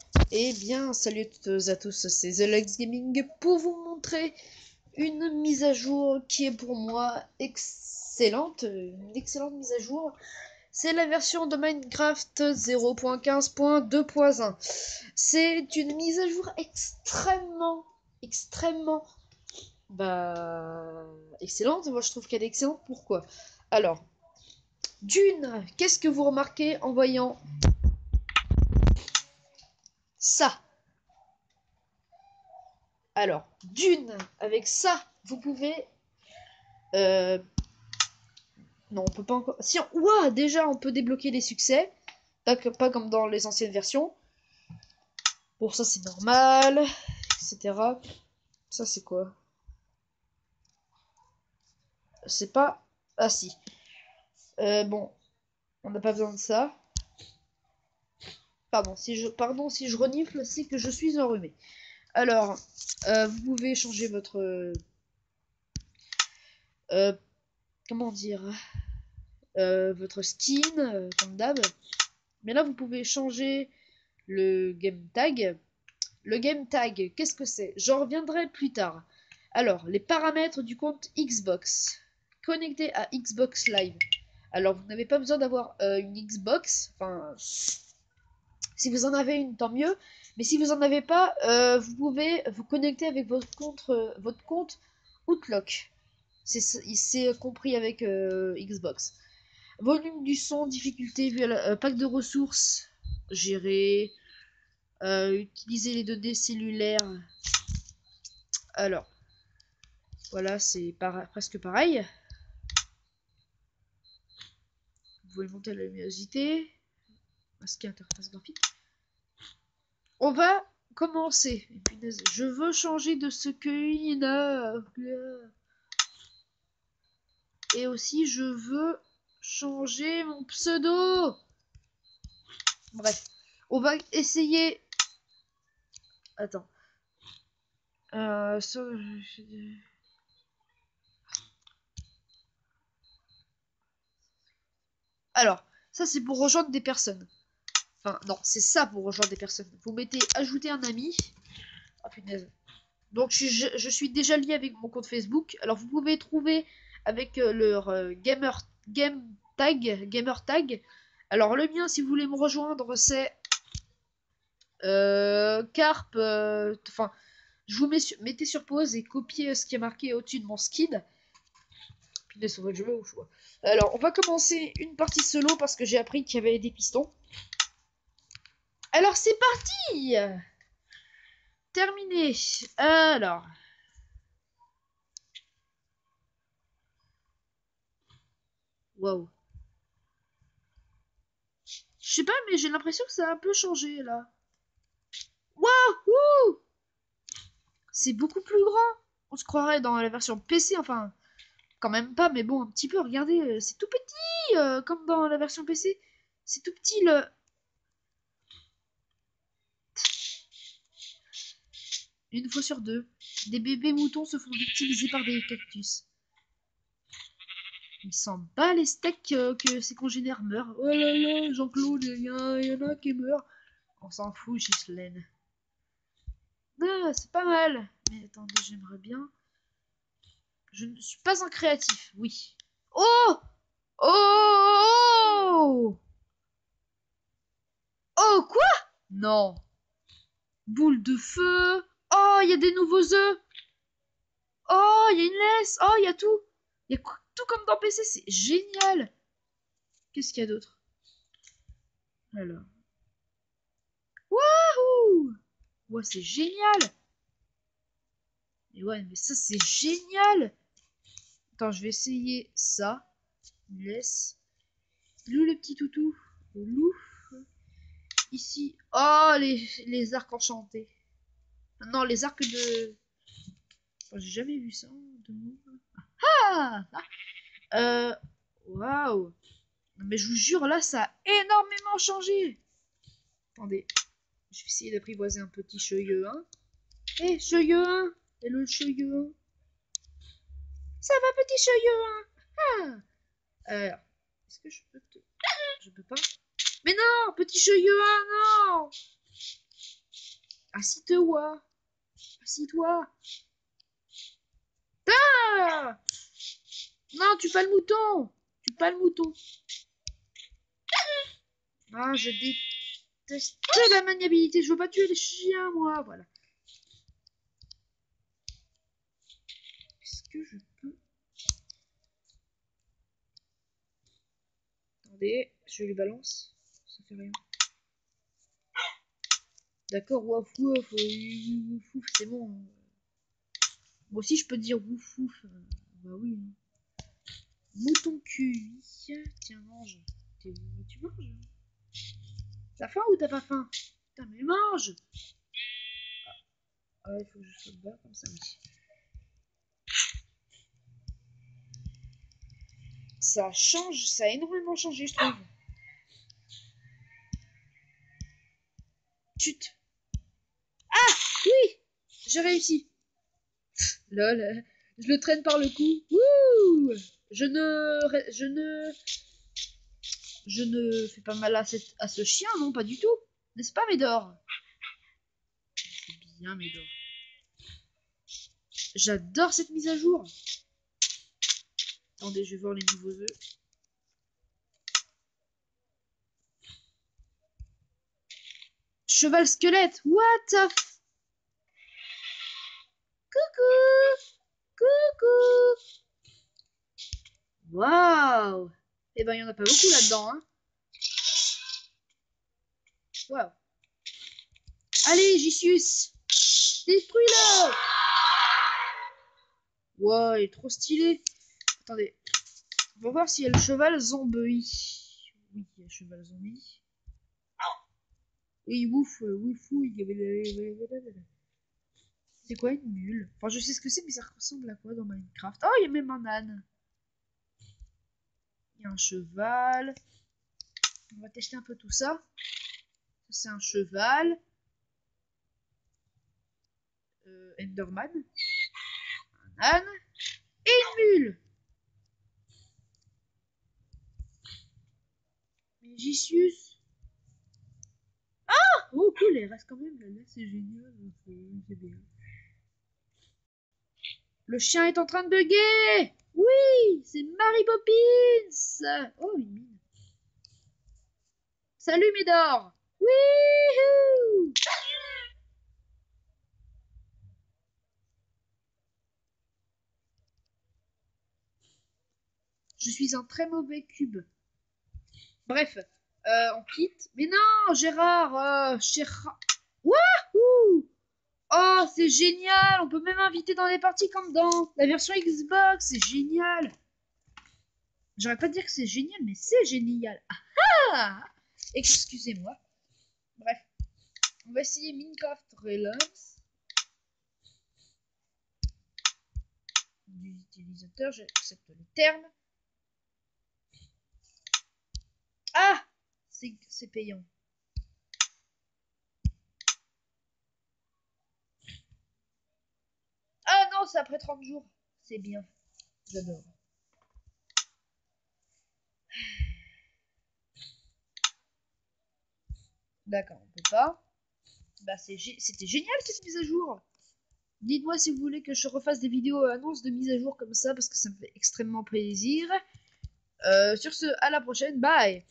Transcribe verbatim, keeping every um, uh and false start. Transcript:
Eh bien, salut à toutes et à tous, c'est The Lex Gaming pour vous montrer une mise à jour qui est pour moi excellente, une excellente mise à jour. C'est la version de Minecraft zéro point quinze point deux point un. C'est une mise à jour extrêmement, extrêmement, bah, excellente. Moi, je trouve qu'elle est excellente. Pourquoi? Alors, d'une, qu'est-ce que vous remarquez en voyant ça? Alors, d'une, avec ça, vous pouvez... Euh, non, on peut pas encore... Si, on... Ouah, déjà, on peut débloquer les succès. Pas, que... pas comme dans les anciennes versions. Pour ça, c'est normal, et cetera. Ça, c'est quoi? C'est pas... Ah, si. Euh, bon, on n'a pas besoin de ça. Pardon, si je, Pardon, si je renifle, c'est que je suis enrhumé. Alors, euh, vous pouvez changer votre... Euh, comment dire euh, Votre skin, euh, comme d'hab. Mais là, vous pouvez changer le game tag. Le game tag, qu'est-ce que c'est? J'en reviendrai plus tard. Alors, les paramètres du compte Xbox. Connecté à Xbox Live. Alors, vous n'avez pas besoin d'avoir euh, une Xbox. Enfin, si vous en avez une, tant mieux. Mais si vous n'en avez pas, euh, vous pouvez vous connecter avec votre compte, euh, votre compte Outlook. C'est compris avec euh, Xbox. Volume du son, difficulté, euh, pack de ressources, gérer, euh, utiliser les données cellulaires. Alors, voilà, c'est para presque pareil. Vous pouvez monter la luminosité, masquer interface graphique. On va commencer. Je veux changer de ce qu'il a. Et aussi, je veux changer mon pseudo. Bref, on va essayer. Attends. Euh, ça... Alors, ça c'est pour rejoindre des personnes. Enfin, non, c'est ça pour rejoindre des personnes. Vous mettez ajouter un ami. Ah punaise. Donc je, je, je suis déjà lié avec mon compte Facebook. Alors vous pouvez trouver avec euh, leur euh, gamer game tag, gamer tag. Alors le mien, si vous voulez me rejoindre, c'est euh, carp. euh, Enfin, je vous mets sur, mettez sur pause et copiez ce qui est marqué au-dessus de mon skin. Punaise, faudrait que je me ouf. Alors on va commencer une partie solo parce que j'ai appris qu'il y avait des pistons. Alors c'est parti. Terminé. Alors. Waouh. Je sais pas, mais j'ai l'impression que ça a un peu changé là. Waouh. C'est beaucoup plus grand. On se croirait dans la version P C, enfin, quand même pas, mais bon, un petit peu, regardez, c'est tout petit, euh, comme dans la version P C. C'est tout petit le... Une fois sur deux, des bébés moutons se font victimiser par des cactus. Il s'en bat les steaks euh, que ses congénères meurent. Oh là là, Jean-Claude, il y, y en a qui meurent. On s'en fout, Ghislaine. Ah, c'est pas mal. Mais attendez, j'aimerais bien... Je ne suis pas un créatif, oui. Oh. Oh. Oh, quoi? Non. Boule de feu. Oh, il y a des nouveaux œufs. Oh, il y a une laisse. Oh, il y a tout. Il y a tout comme dans P C, c'est génial. Qu'est-ce qu'il y a d'autre? Alors. Wouhou. Ouais, c'est génial. Mais ouais, mais ça, c'est génial. Attends, je vais essayer ça. Une laisse. Lou, le petit toutou. Lou. Ici. Oh, les, les arcs enchantés. Non, les arcs de... Oh, j'ai jamais vu ça. De... Ah, euh, waouh. Mais je vous jure, là, ça a énormément changé. Attendez, je vais essayer d'apprivoiser un petit cheveu, hein. Hé, hey, cheveu, hein. Hello, cheveu. Ça va, petit cheveu, hein. Ah. Alors, est-ce que je peux te... Je peux pas. Mais non, petit cheveu, hein, non. Assis-toi. Assis-toi. Ah! Non, tu pas le mouton. Tu pas le mouton. Ah, je déteste la maniabilité. Je veux pas tuer les chiens, moi. Voilà. Est-ce que je peux... Attendez, je lui balance. Ça fait rien. D'accord, wouf wouf, wouf wouf, c'est bon. Moi aussi, je peux dire wouf wouf. Bah oui. Mouton cuit. Tiens, mange. Tu manges? T'as faim ou t'as pas faim? Putain, mais mange! Ah ouais, il faut que je sois bas comme ça, oui. Ça change, ça a énormément changé, je trouve. Chut! Ah! Oui! J'ai réussi. Lol. Je le traîne par le cou. Wouh! Je ne... Je ne... Je ne fais pas mal à, cette... à ce chien, non, pas du tout. N'est-ce pas, Médor? C'est bien, Médor. J'adore cette mise à jour. Attendez, je vais voir les nouveaux œufs. Cheval squelette. What the f... Coucou! Coucou! Waouh! Eh ben, il y en a pas beaucoup là-dedans, hein. Waouh! Allez, Jicius! Détruis-le! Waouh, il est trop stylé. Attendez. On va voir s'il y a le cheval zombie. Oui, il y a le cheval zombie. Oui, ouf, ouf, ouf. C'est quoi une mule? Enfin, je sais ce que c'est, mais ça ressemble à quoi dans Minecraft? Oh, il y a même un âne. Il y a un cheval. On va tester un peu tout ça. C'est un cheval. Euh, Enderman. Un âne. Et une mule. Mais Jicius. Ah! Oh, cool, il reste quand même là. Là, c'est génial. C'est bien. Le chien est en train de bugger. Oui, c'est Mary Poppins. Oh, une mine. Salut, Médor. Wouhou! Je suis un très mauvais cube. Bref, euh, on quitte. Mais non, Gérard, euh, Gérard. Wouhou! Oh, c'est génial. On peut même inviter dans les parties comme dans la version Xbox. C'est génial. J'aurais pas dire que c'est génial, mais c'est génial. Ah, ah! Excusez-moi. Bref, on va essayer Minecraft Relance. Du utilisateur, j'accepte les termes. Ah, c'est payant. Ah non, c'est après trente jours. C'est bien. J'adore. D'accord, on peut pas. Bah, c'était génial cette mise à jour. Dites-moi si vous voulez que je refasse des vidéos annonces de mise à jour comme ça parce que ça me fait extrêmement plaisir. Euh, sur ce, à la prochaine. Bye!